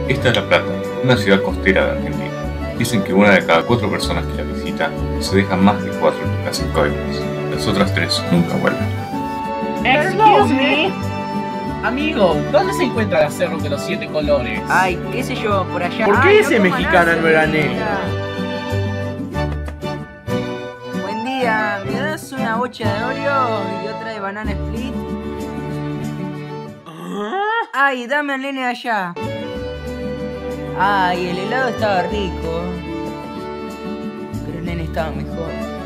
Esta es La Plata, una ciudad costera de Argentina. Dicen que una de cada 4 personas que la visita se deja más de 4 lucas en coimas. Las otras 3 nunca vuelven. Excuse me. Amigo, ¿dónde se encuentra el cerro de los 7 colores? Ay, qué sé yo, por allá. ¿Por qué Ay, ese no coma mexicano nada, no era señorita. negro? Buen día, ¿me das una bocha de Oreo y otra de banana split? Ay, dame al nene de allá. Ay, el helado estaba rico, pero el nene estaba mejor.